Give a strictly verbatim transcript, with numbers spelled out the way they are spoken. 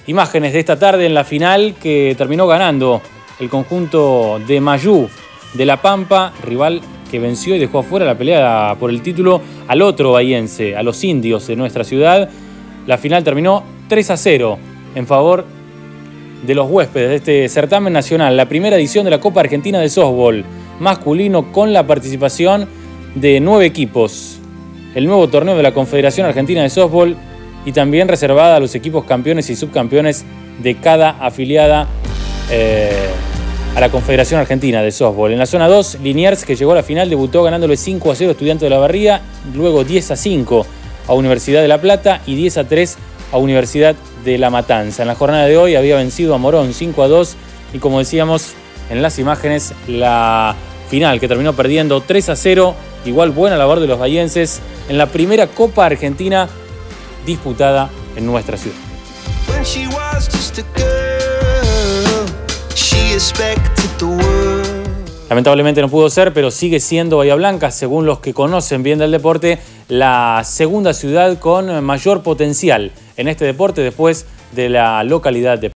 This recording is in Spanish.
Imágenes de esta tarde en la final que terminó ganando el conjunto de Mayú de La Pampa, rival que venció y dejó afuera la pelea por el título al otro bahiense, a los indios de nuestra ciudad. La final terminó tres a cero en favor de los huéspedes de este certamen nacional, la primera edición de la Copa Argentina de Softball masculino con la participación de nueve equipos. El nuevo torneo de la Confederación Argentina de Softball y también reservada a los equipos campeones y subcampeones de cada afiliada eh, a la Confederación Argentina de Softball. En la zona dos, Liniers, que llegó a la final, debutó ganándole cinco a cero a Estudiantes de la Barría, luego diez a cinco a Universidad de La Plata y diez a tres a Universidad de La Matanza. En la jornada de hoy había vencido a Morón cinco a dos y, como decíamos en las imágenes, la final que terminó perdiendo tres a cero. Igual buena labor de los bahienses en la primera Copa Argentina disputada en nuestra ciudad. Lamentablemente no pudo ser, pero sigue siendo Bahía Blanca, según los que conocen bien del deporte, la segunda ciudad con mayor potencial en este deporte después de la localidad de